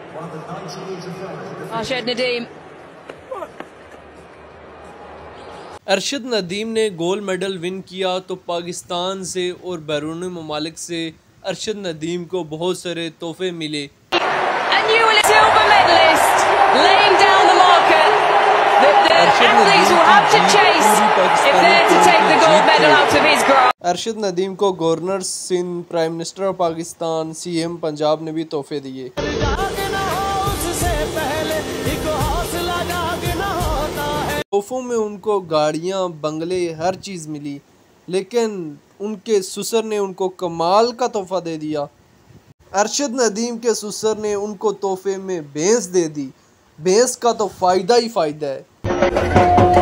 Arshad Nadeem. Arshad Nadeem ने gold medal win किया तो पाकिस्तान से और बैरूनी ममालिक से अरशद नदीम को बहुत सारे तोहफे मिले। A new silver medalist laying down the marker that the athletes will have to chase if they're to take the gold medal out of his grasp. Arshad Nadeem को governor Sindh, prime minister of Pakistan, CM Punjab ने भी तोहफे दिए। तोहफों में उनको गाड़ियाँ, बंगले, हर चीज़ मिली, लेकिन उनके ससुर ने उनको कमाल का तोहफा दे दिया। अरशद नदीम के ससुर ने उनको तोहफे में भैंस दे दी। भैंस का तो फ़ायदा ही फ़ायदा है।